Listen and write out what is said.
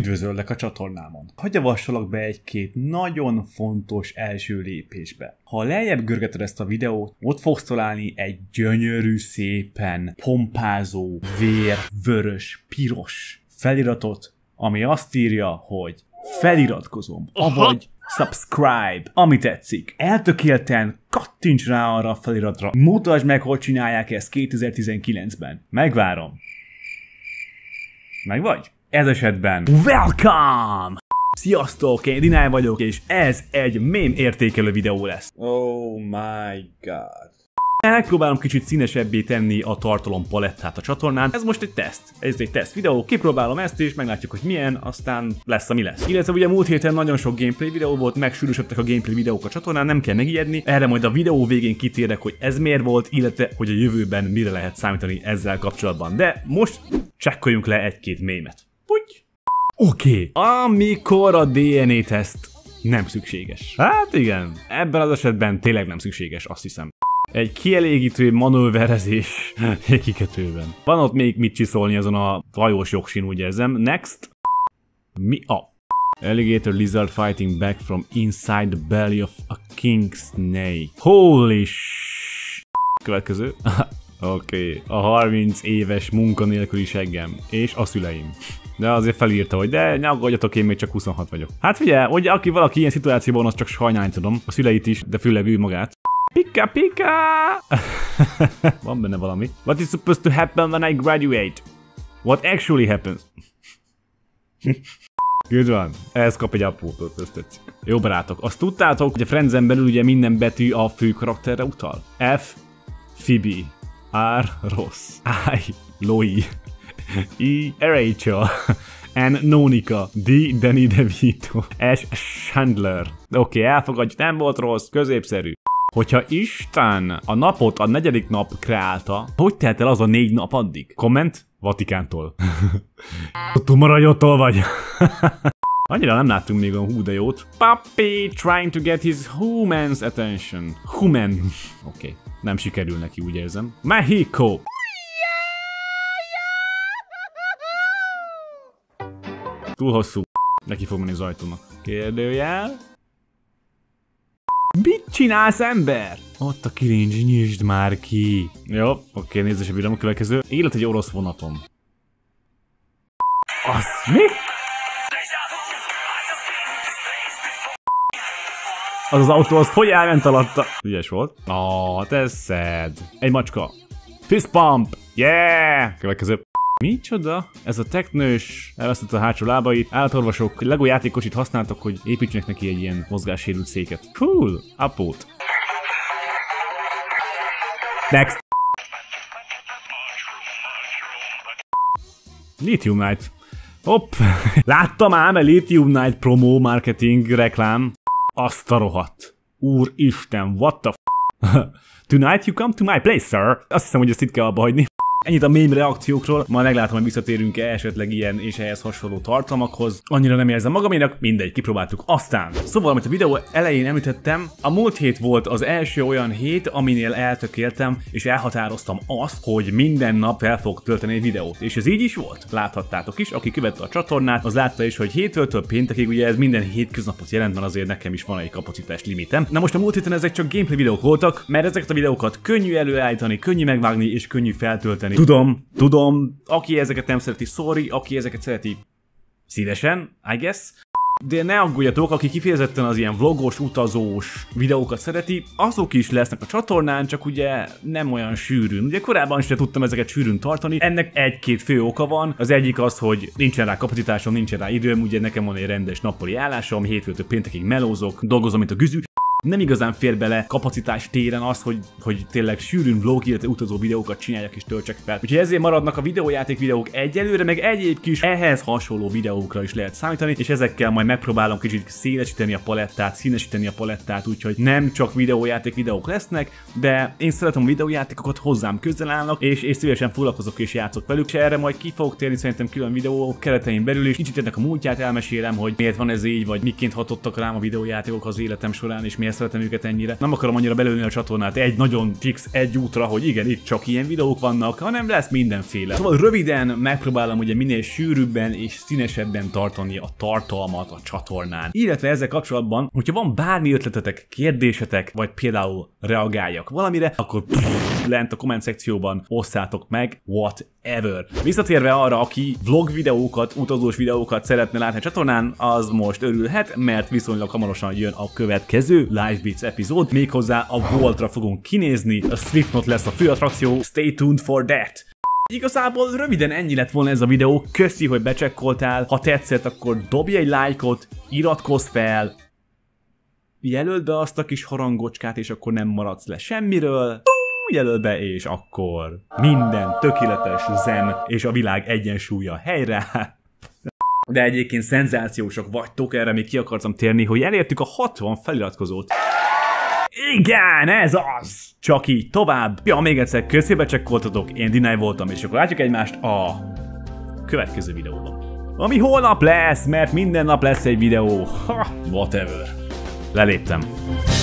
Üdvözöllek a csatornámon! Hadd javassolok be egy-két nagyon fontos első lépésbe. Ha lejjebb görgeted ezt a videót, ott fogsz találni egy gyönyörű, szépen pompázó, vörös, piros feliratot, ami azt írja, hogy feliratkozom, avagy subscribe, ami tetszik. Eltökélten kattints rá arra a feliratra, mutasd meg, hogy csinálják ezt 2019-ben. Megvárom. Meg vagy? Ez esetben welcome! Sziasztok, én Dináj vagyok, és ez egy mém értékelő videó lesz. Oh my god. Megpróbálom kicsit színesebbé tenni a tartalom palettát a csatornán. Ez most egy teszt. Ez egy teszt videó. Kipróbálom ezt és meglátjuk, hogy milyen, aztán lesz, ami lesz. Illetve ugye múlt héten nagyon sok gameplay videó volt, megsűrűsödtek a gameplay videók a csatornán, nem kell megijedni. Erre majd a videó végén kitérek, hogy ez miért volt, illetve hogy a jövőben mire lehet számítani ezzel kapcsolatban. De most csekkoljunk le egy-két mémet. Oké. Amikor a DNA teszt nem szükséges. Hát igen, ebben az esetben tényleg nem szükséges, azt hiszem. Egy kielégítő manőverezés egy kikötőben. Van ott még mit csiszolni azon a hajós jogsin, úgy érzem. Next. Mi a? Alligator lizard fighting back from inside the belly of a king snake. Holy Következő. Oké. A 30 éves munkanélküli seggem. És a szüleim. De azért felírta, hogy de ne aggódjatok, én még csak 26 vagyok. Hát figyelj, hogy aki valaki ilyen szituációban, az csak sajnálni tudom. A szüleit is, de főleg ő magát. Pika pika! Van benne valami. What is supposed to happen when I graduate? What actually happens? Good one. Ez kap egy upvote-ot, ezt tetszik. Jó barátok, azt tudtátok, hogy a Friendsen belül ugye minden betű a fő karakterre utal? F. Phoebe. R. Ross. I. Loi. E. Rachel. N. Nónika. D. Danny DeVito. S. Chandler. Oké, elfogadjuk, nem volt rossz, középszerű. Hogyha Isten a napot a 4. nap kreálta, hogy telt el az a 4 nap addig? Komment? Vatikántól. Tumarajottól vagy. Annyira nem láttunk még a hú de jót. Puppy trying to get his human's attention. Human. Oké, nem sikerül neki, úgy érzem. Mexico. Túl hosszú. Neki fog menni az ajtónak. Kérdőjel. Mit csinálsz, ember? Ott a kilincs, nyisd már ki. Jó, oké, nézzük a videó a következő. Élet egy orosz vonaton. Az mi? Az autó, azt hogy elment alatta? Ügyes volt. Hát ez sad. Egy macska. Fist pump. Yeah! Következő. Micsoda? Ez a teknős elvesztette a hátsó lábait. Állatorvosok Lego játékosit használtak, hogy építsenek neki egy ilyen mozgássérült széket. Cool! Upvote. Next! Lithium Night. Hopp! Láttam ám a Lithium Night promo marketing reklám. Azt a rohadt. Úristen, what the Tonight you come to my place, sir. Azt hiszem, hogy ezt itt kell abba hagyni. Ennyit a mém reakciókról, majd meglátom, hogy visszatérünk-e esetleg ilyen és ehhez hasonló tartalmakhoz. Annyira nem érzem magaménak, mindegy, kipróbáltuk. Aztán, szóval, amit a videó elején említettem, a múlt hét volt az első olyan hét, aminél eltökéltem, és elhatároztam azt, hogy minden nap fel fogok tölteni egy videót. És ez így is volt. Láthattátok is, aki követte a csatornát, az látta is, hogy héttől péntekig, ugye ez minden hétköznapot jelent, mert azért nekem is van egy kapacitás limitem. Na most a múlt héten ezek csak gameplay videók voltak, mert ezeket a videókat könnyű előállítani, könnyű megvágni és könnyű feltölteni. Tudom, aki ezeket nem szereti, sorry, aki ezeket szereti, szívesen, I guess. De ne aggódjatok, aki kifejezetten az ilyen vlogos, utazós videókat szereti, azok is lesznek a csatornán, csak ugye nem olyan sűrűn. Ugye korábban sem tudtam ezeket sűrűn tartani, ennek egy-két fő oka van. Az egyik az, hogy nincsen rá kapacitásom, nincsen rá időm, ugye nekem van egy rendes nappali állásom, hétfőtől péntekig melózok, dolgozom, mint a güzű. Nem igazán fér bele kapacitás téren az, hogy tényleg sűrűn vlog, illetve utazó videókat csináljak és töltsek fel. Úgyhogy ezért maradnak a videójáték videók egyelőre, meg egyéb kis ehhez hasonló videókra is lehet számítani, és ezekkel majd megpróbálom kicsit szélesíteni a palettát, színesíteni a palettát, úgyhogy nem csak videójáték videók lesznek, de én szeretem a videójátékokat, hozzám közel állnak, és szívesen foglalkozok és játszok velük, és erre majd ki fogok térni szerintem külön videó keretein belül, és kicsit ennek a múltját elmesélem, hogy miért van ez így, vagy miként hatottak rám a videójátékok az életem során, és miért szeretem őket ennyire. Nem akarom annyira belőni a csatornát egy nagyon fix egy útra, hogy igen, itt csak ilyen videók vannak, hanem lesz mindenféle. Szóval röviden megpróbálom ugye minél sűrűbben és színesebben tartani a tartalmat a csatornán. Illetve ezzel kapcsolatban, hogyha van bármi ötletetek, kérdésetek, vagy például reagáljak valamire, akkor lent a komment szekcióban osszátok meg, whatever. Visszatérve arra, aki vlog videókat, utazós videókat szeretne látni a csatornán, az most örülhet, mert viszonylag hamarosan jön a következő Live Beats epizód, méghozzá a Voltra fogunk kinézni, a Slipknot lesz a főattrakció, stay tuned for that! Igazából röviden ennyi lett volna ez a videó, köszi, hogy becsekkoltál, ha tetszett, akkor dobj egy lájkot, iratkozz fel, jelöld be azt a kis harangocskát, és akkor nem maradsz le semmiről, jelöld be, és akkor minden tökéletes zen, és a világ egyensúlya helyre. De egyébként szenzációsak vagytok, erre még ki akartam térni, hogy elértük a 60 feliratkozót. Igen, ez az! Csak így tovább. Ja, még egyszer köszi, becsekkoltatok, én Deny voltam, és akkor látjuk egymást a következő videóban. Ami holnap lesz, mert minden nap lesz egy videó. Ha, whatever. Leléptem.